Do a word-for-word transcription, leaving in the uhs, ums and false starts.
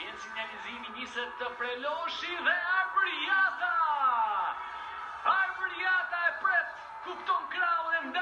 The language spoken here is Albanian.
Vjen sinjalizimi, niset të preloshi dhe Arber Jata! Arber Jata e pret, kupton krahun e